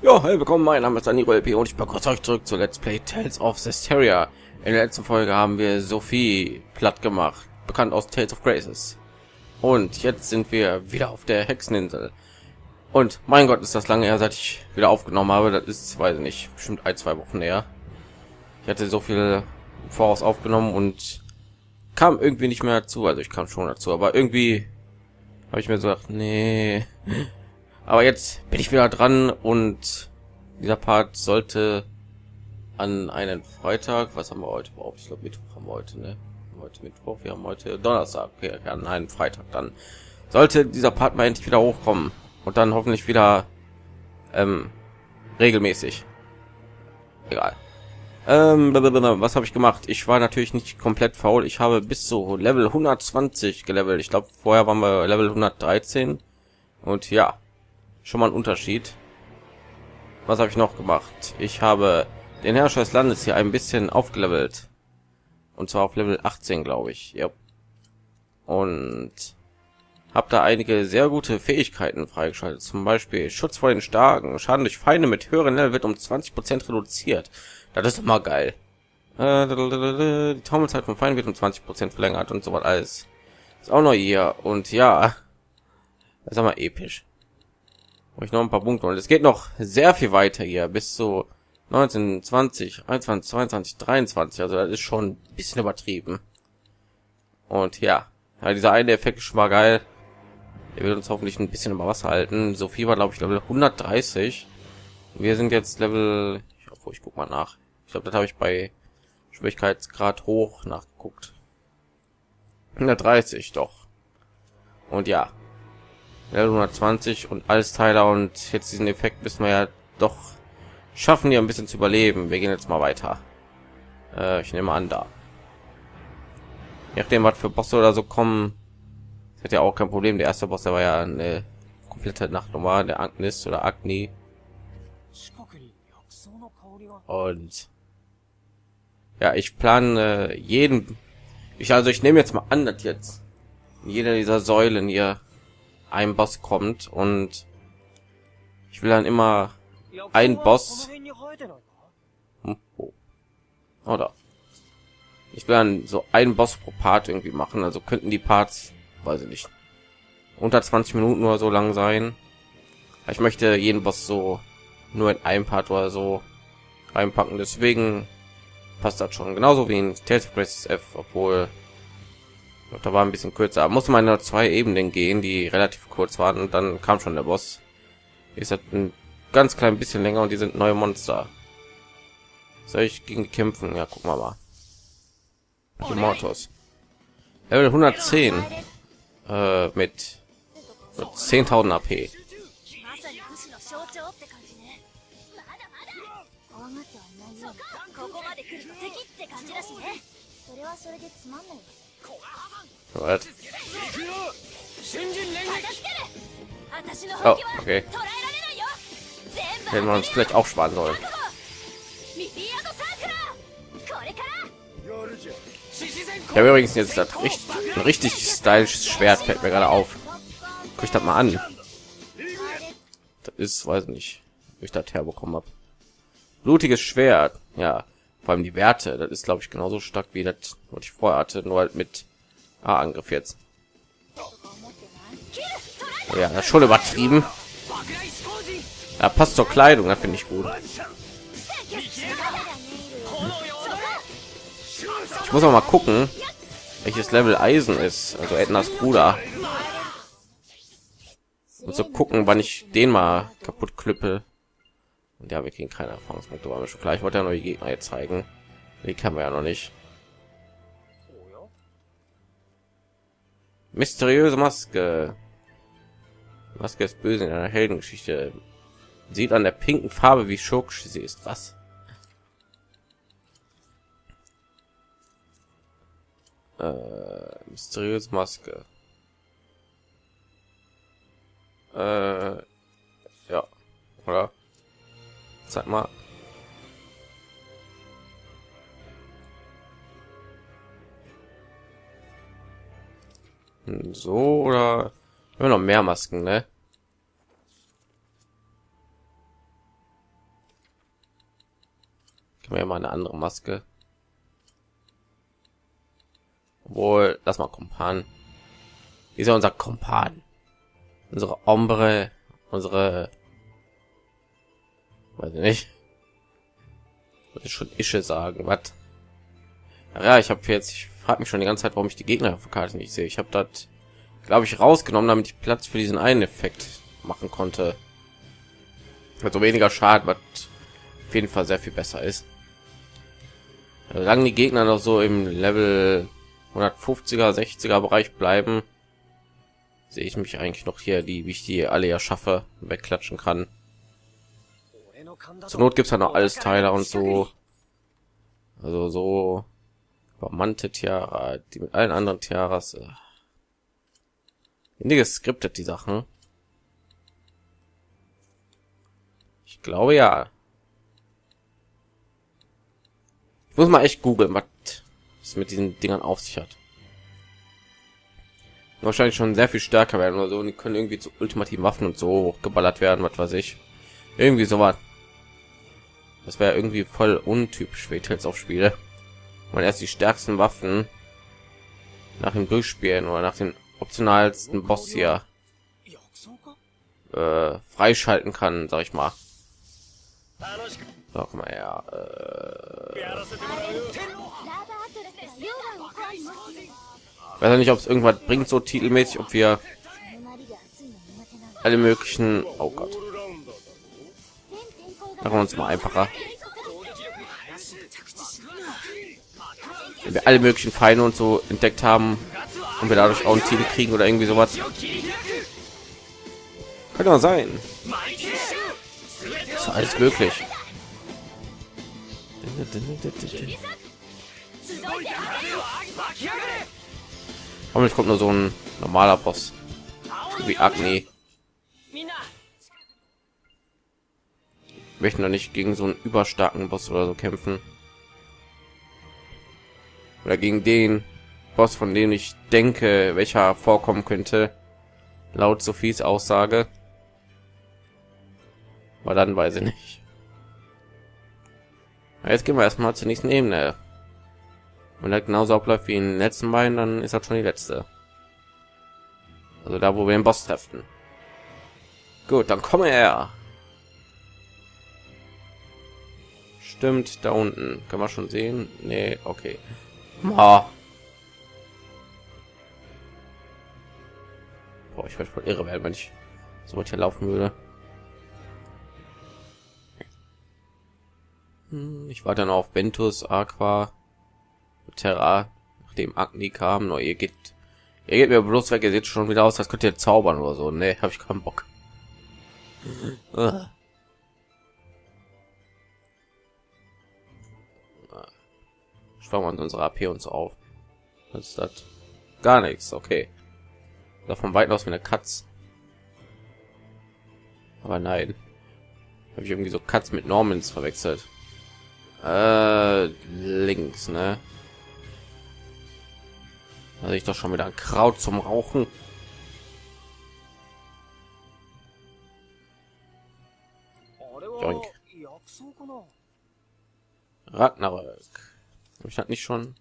Ja, hey, willkommen, mein Name ist Danilo LP und ich begrüße euch zurück zu Let's Play Tales of Zestiria. In der letzten Folge haben wir Sophie platt gemacht, bekannt aus Tales of Graces. Und jetzt sind wir wieder auf der Hexeninsel. Und mein Gott, ist das lange her, seit ich wieder aufgenommen habe. Das ist, weiß ich nicht, bestimmt 1-2 Wochen her. Ich hatte so viel im Voraus aufgenommen und kam irgendwie nicht mehr dazu. Also ich kam schon dazu, aber irgendwie habe ich mir so gedacht, nee. Aber jetzt bin ich wieder dran und dieser Part sollte an einen Freitag, was haben wir heute überhaupt? Ich glaube Mittwoch haben wir heute, ne? Heute Mittwoch, wir haben heute Donnerstag, okay, an einen Freitag dann. Sollte dieser Part mal endlich wieder hochkommen und dann hoffentlich wieder regelmäßig. Egal. Was habe ich gemacht? Ich war natürlich nicht komplett faul. Ich habe bis zu Level 120 gelevelt. Ich glaube, vorher waren wir Level 113 und ja. Schon mal ein Unterschied. Was habe ich noch gemacht? Ich habe den Herrscher des Landes hier ein bisschen aufgelevelt. Und zwar auf Level 18, glaube ich. Ja. Und habe da einige sehr gute Fähigkeiten freigeschaltet. Zum Beispiel Schutz vor den Starken. Schaden durch Feinde mit höheren Level wird um 20% reduziert. Das ist immer geil. Die Taumelzeit von Feinden wird um 20% verlängert und so was alles. Ist auch noch hier. Und ja, das ist aber episch. Ich noch ein paar Punkte und es geht noch sehr viel weiter hier bis zu 19, 20, 21, 22, 23. Also das ist schon ein bisschen übertrieben. Und ja, dieser eine Effekt ist schon mal geil. Der wird uns hoffentlich ein bisschen über Wasser halten. Sophie war, glaube ich, Level 130. Wir sind jetzt Level, ich guck mal nach. Ich glaube, das habe ich bei Schwierigkeitsgrad hoch nachgeguckt. 130 doch. Und ja. Level 120 und alles Teiler und jetzt diesen Effekt müssen wir ja doch schaffen, hier ein bisschen zu überleben. Wir gehen jetzt mal weiter. Ich nehme an, da. Je nachdem, was für Bosse oder so kommen, ist ja auch kein Problem. Der erste Boss, der war ja eine komplette Nachtnummer, der Agnes oder Agni. Und ja, ich plane ich nehme jetzt mal an, dass jetzt in jeder dieser Säulen hier ein Boss kommt und ich will dann immer ein Boss oder ich will dann so einen Boss pro Part irgendwie machen, also könnten die Parts, weiß ich nicht, unter 20 Minuten nur so lang sein. Ich möchte jeden Boss so nur in einem Part oder so reinpacken, deswegen passt das schon, genauso wie in Tales of Graces F, obwohl da war ein bisschen kürzer. Aber musste man nur 2 Ebenen gehen, die relativ kurz waren und dann kam schon der Boss. Ist halt ein ganz klein bisschen länger und die sind neue Monster. Soll ich gegen die kämpfen? Ja, gucken wir mal. Die Mortos. Level 110 mit 10.000 AP. What? Oh, okay. Hätten wir uns vielleicht auch sparen sollen. Ich habe übrigens jetzt das ein richtig stylisches Schwert, fällt mir gerade auf. Guck ich das mal an. Das ist, weiß nicht, wie ich das herbekommen habe. Blutiges Schwert, ja. Vor allem die Werte, das ist, glaube ich, genauso stark wie das, was ich vorher hatte, nur halt mit Angriff jetzt. Ja, das ist schon übertrieben. Ja, passt zur Kleidung, das finde ich gut. Ich muss auch mal gucken, welches Level Eisen ist, also Ednas Bruder. Und so gucken, wann ich den mal kaputt klippe. Und ja, wir kriegen keine Erfahrungspunkte, war mir schon klar. Ich wollte ja neue Gegner jetzt zeigen. Die kennen wir ja noch nicht. Mysteriöse Maske. Maske ist böse in einer Heldengeschichte. Sieht an der pinken Farbe, wie schurkisch sie ist. Was? Mysteriöse Maske. Ja. Oder? Zeig mal. So, oder immer noch mehr Masken, ne? Können wir ja mal eine andere Maske. Obwohl, lass mal Kompan. Wie ist ja unser Kompan? Unsere Ombre, unsere, weiß ich nicht. Würde ich schon Ische sagen, was? Ja, ich habe jetzt, ich frage mich schon die ganze Zeit, warum ich die Gegner auf der Karte nicht sehe. Ich habe das, glaube ich, rausgenommen, damit ich Platz für diesen einen Effekt machen konnte. Also weniger Schaden, was auf jeden Fall sehr viel besser ist. Solange die Gegner noch so im Level 150er, 60er Bereich bleiben, sehe ich mich eigentlich noch hier, wie ich die alle ja schaffe, wegklatschen kann. Zur Not gibt es ja noch alles Teile und so. Also so vermannte Tiara, die mit allen anderen Tiaras. Wenige geskriptet die Sachen. Ich glaube ja. Ich muss mal echt googeln, was es mit diesen Dingern auf sich hat. Wahrscheinlich schon sehr viel stärker werden oder so, und die können irgendwie zu ultimativen Waffen und so hochgeballert werden, was weiß ich. Irgendwie so was. Das wäre irgendwie voll untypisch für jetzt auf Spiele. Man erst die stärksten Waffen nach dem Durchspielen oder nach den optionalsten Boss hier freischalten kann, sag ich mal. So, guck mal her. Weiß ja nicht, ob es irgendwas bringt, so titelmäßig, ob wir alle möglichen. Oh Gott. Machen wir uns mal einfacher. Wenn wir alle möglichen Feinde und so entdeckt haben und wir dadurch auch einen Titel kriegen oder irgendwie sowas. Kann doch sein. Ist alles möglich. Hoffentlich kommt nur so ein normaler Boss wie Agni. Wir möchten doch nicht gegen so einen überstarken Boss oder so kämpfen. Oder gegen den Boss, von dem ich denke, welcher vorkommen könnte, laut Sophies Aussage. Aber dann weiß ich nicht. Jetzt gehen wir erstmal zur nächsten Ebene. Wenn er genauso abläuft wie in den letzten beiden, dann ist das schon die letzte. Also da, wo wir den Boss treffen. Gut, dann komme er. Stimmt, da unten. Kann man schon sehen? Nee, okay. Boah, ich werde voll irre werden, wenn ich so weit hier laufen würde. Ich war dann auf Ventus, Aqua, Terra, nachdem Agni kam. No, ihr geht mir bloß weg. Ihr seht schon wieder aus, als könnt ihr zaubern oder so. Nee, habe ich keinen Bock. Schwammen wir unsere AP und so auf. Was ist das? Gar nichts, okay. Da von weit aus wie eine Katz. Aber nein. Habe ich irgendwie so Katz mit Normans verwechselt. Links, ne? Da sehe ich doch schon wieder ein Kraut zum Rauchen. Joink. Ragnarök. Habe ich das nicht schon?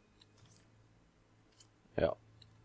Ja.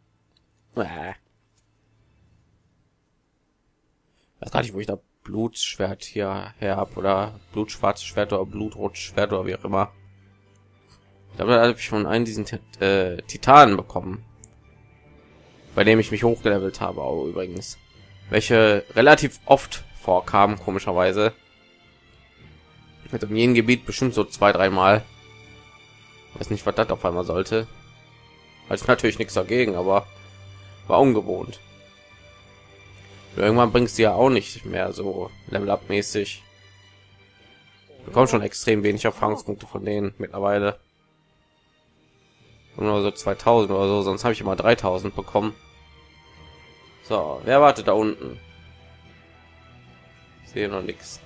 Weiß gar nicht, wo ich da Blutschwert hier her habe oder blutschwarzes Schwert oder blutrotes Schwert oder wie auch immer. Da habe ich von einem diesen Titanen bekommen, bei dem ich mich hochgelevelt habe, auch übrigens, welche relativ oft vorkamen, komischerweise. Mit in jedem Gebiet bestimmt so 2-3 Mal. Weiß nicht, was das auf einmal sollte. Also natürlich nichts dagegen, aber war ungewohnt. Irgendwann bringst du ja auch nicht mehr so Level Up mäßig. Bekomme schon extrem wenig Erfahrungspunkte von denen mittlerweile. Nur so 2000 oder so, sonst habe ich immer 3000 bekommen. So, wer wartet da unten? Ich sehe noch nichts.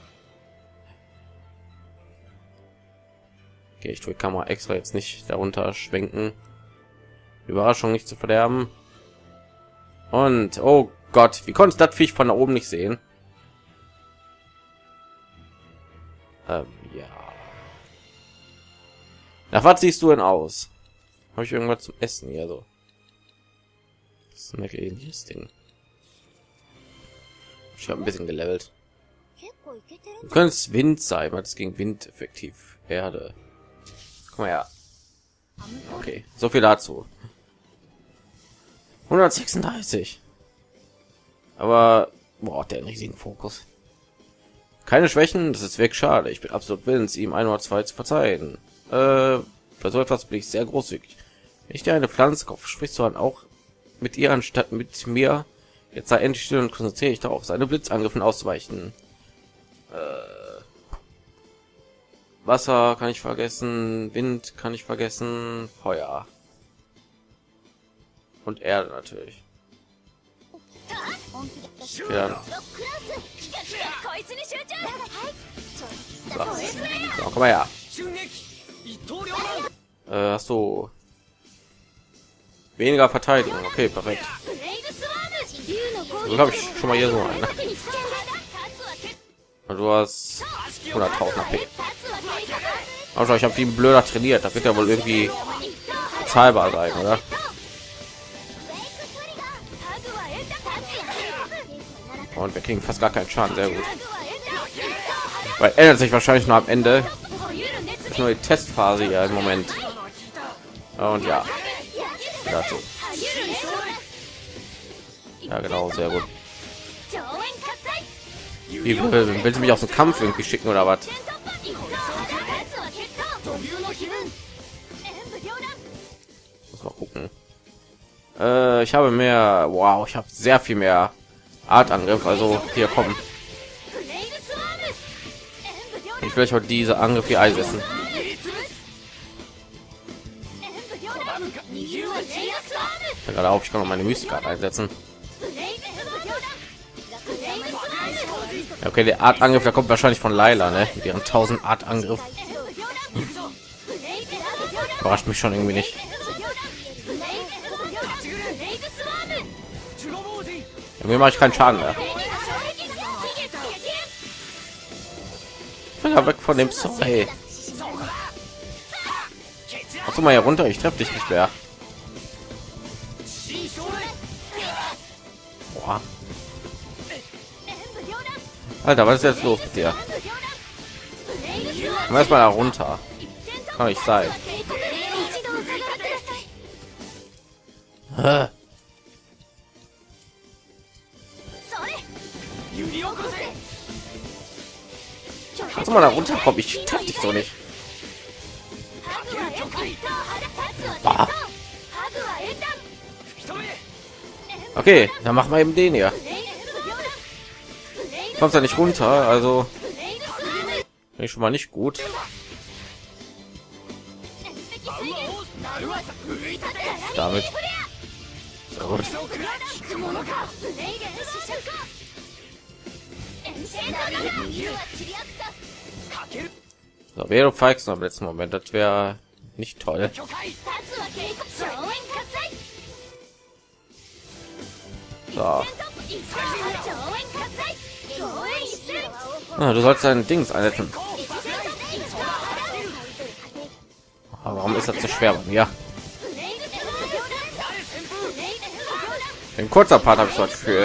Okay, ich tue die Kamera extra jetzt nicht darunter schwenken. Überraschung nicht zu verderben. Und oh Gott, wie konnte ich das Viech von da oben nicht sehen? Ja. Nach was siehst du denn aus? Habe ich irgendwas zum Essen hier so? Snack ähnliches Ding. Ich habe ein bisschen gelevelt. Du könntest Wind sein, weil es gegen Wind effektiv. Erde. Guck mal her. Okay, so viel dazu. 136. Aber boah, der riesigen Fokus. Keine Schwächen, das ist wirklich schade. Ich bin absolut willens, ihm ein oder zwei zu verzeihen. Bei so etwas bin ich sehr großzügig. Wenn ich dir eine Pflanze kaufe, sprichst du dann auch mit ihr anstatt mit mir. Jetzt sei endlich still und konzentriere ich darauf, seine Blitzangriffen auszuweichen. Wasser kann ich vergessen, Wind kann ich vergessen, Feuer und Erde natürlich. Okay, dann. So, komm mal her. Hast du weniger Verteidigung? Okay, perfekt. So habe ich schon mal hier so einen. Und du hast 100.000 AP. Also ich habe wie ein Blöder trainiert. Das wird ja wohl irgendwie zahlbar sein, oder? Und wir kriegen fast gar keinen Schaden. Sehr gut. Weil ändert sich wahrscheinlich nur am Ende. Das ist nur die Testphase hier im Moment. Und ja. Dazu. Ja genau, sehr gut. Wie willst du mich aus dem Kampf irgendwie schicken oder was? Muss mal gucken. Ich habe mehr. Wow, ich habe sehr viel mehr Artangriff. Also hier kommen. Ich will heute diese Angriff hier einsetzen. Gerade auf, ich kann noch meine Mystik einsetzen. Okay, der Artangriff, der kommt wahrscheinlich von Layla, ne? Mit ihren 1000 Artangriff. Überrascht mich schon irgendwie nicht. Mir mache ich keinen Schaden mehr. Finger weg von dem Sorry. Mach du mal hier runter, ich treffe dich nicht mehr. Boah. Alter, was ist jetzt los mit dir? Komm erstmal da runter. Kann nicht sein. Kannst du mal da runterkommen? Ich treffe dich so nicht. Bah. Okay, dann machen wir eben den hier. Kommt ja nicht runter, also bin ich schon mal nicht gut. Damit. Sehr gut. So, wäre feigst noch im letzten Moment, das wäre nicht toll. So. Ah, du sollst dein Dings einsetzen. Aber warum ist das so schwer? Ja. Ein kurzer Part habe ich so das Gefühl.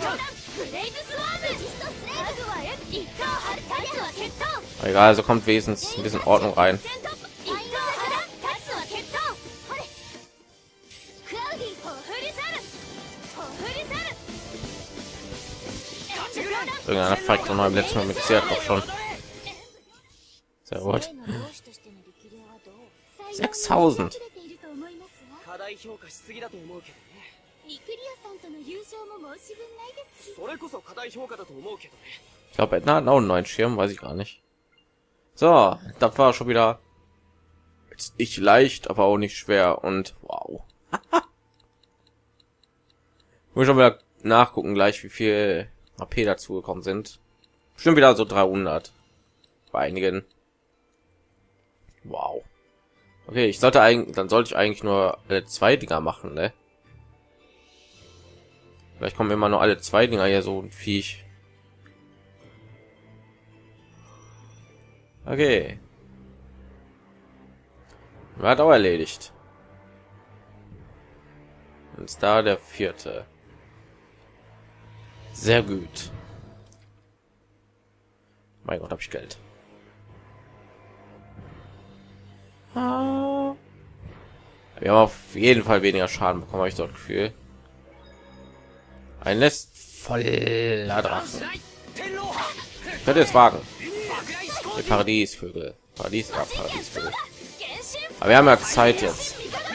Egal, also kommt wesentlich ein bisschen Ordnung rein. Irgendeiner feigt noch im letzten Mal mit sehr doch schon. Sehr gut. 6000. Ich glaube, Edna hat auch einen neuen Schirm, weiß ich gar nicht. So, das war schon wieder jetzt nicht leicht, aber auch nicht schwer und wow. Muss schon wieder nachgucken gleich, wie viel AP dazu gekommen sind. Bestimmt wieder so 300 bei einigen. Wow. Okay, ich sollte eigentlich, dann sollte ich eigentlich nur alle 2 Dinger machen, ne? Vielleicht kommen immer nur alle 2 Dinger hier so ein Viech. Okay. Hat auch erledigt. Und ist da der 4. Sehr gut. Mein Gott, habe ich Geld. Wir haben auf jeden Fall weniger Schaden bekommen, habe ich dort Gefühl. Ein Nest voller Drachen. Könnt ihr es wagen? Die Paradiesvögel. Paradiesvögel. Aber wir haben ja Zeit jetzt.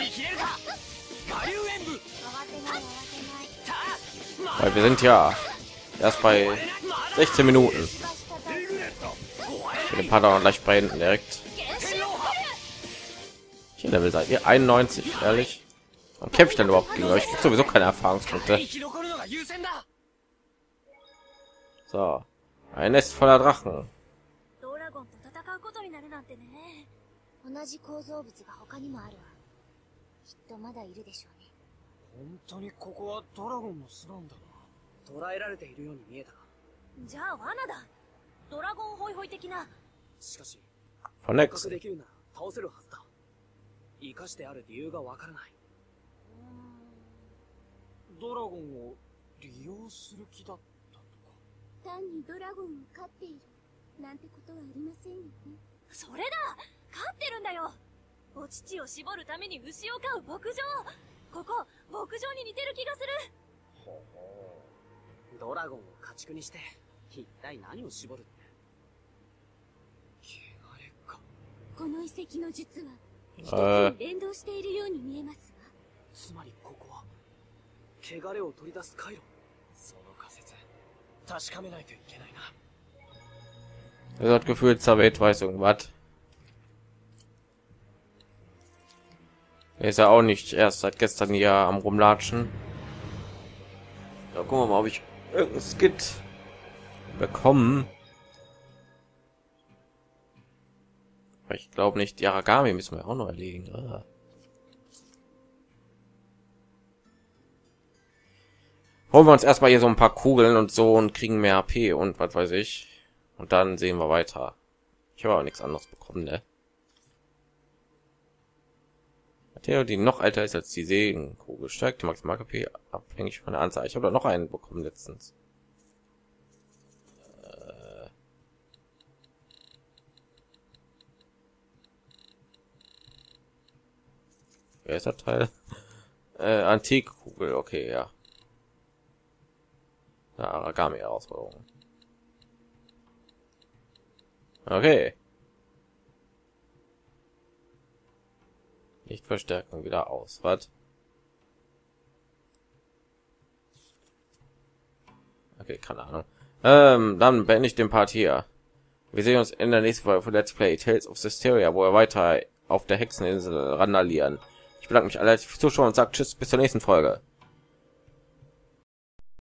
Weil wir sind ja erst bei 16 Minuten. Für den Partner gleich beenden direkt. Hier Level seid ihr 91, ehrlich. Und kämpfe ich dann überhaupt gegen euch? Gibt sowieso keine Erfahrungspunkte. So, ein Nest voller Drachen. 同じ構造物が他にもあるわ。きっとまだいるでしょうね。 本当にここはドラゴンの巣なんだな。捕らえられているように見えたな。 じゃあ罠だ。ドラゴンホイホイ的な。 しかし、 Von 捕獲 Nex. できるなら倒せるはずだ。生かしてある理由がわからない。ドラゴンを利用する気だったとか。 単にドラゴンを飼っているなんてことはありませんよね。それだ。飼ってるんだよ。お乳を絞るために牛を飼う牧場。ここ牧場に似てる気がする。 ほほう。ドラゴンを家畜にして一体何を絞るって。汚れか。 この遺跡の術は一つに連動しているように見えますわ。 つまりここは汚れを取り出す回路。その仮説確かめないといけないな。 Er hat gefühlt, Zabet weiß irgendwas. Er ist ja auch nicht erst seit gestern hier am Rumlatschen. Da gucken wir mal, ob ich irgendein Skit bekommen. Aber ich glaube nicht. Die Aragami müssen wir auch noch erledigen. Holen wir uns erstmal hier so ein paar Kugeln und so und kriegen mehr AP und was weiß ich. Und dann sehen wir weiter. Ich habe aber nichts anderes bekommen, ne? Materie, die noch älter ist als die Segenkugel, steigt die Maximal KP abhängig von der Anzahl. Ich habe da noch einen bekommen letztens. Wer ist der Teil? Antikkugel, okay, ja. Aragami-Herausforderung. Okay. Lichtverstärkung wieder aus. Was? Okay, keine Ahnung. Dann beende ich den Part hier. Wir sehen uns in der nächsten Folge von Let's Play Tales of Systeria, wo wir weiter auf der Hexeninsel randalieren. Ich bedanke mich alle fürs Zuschauen und sage Tschüss, bis zur nächsten Folge.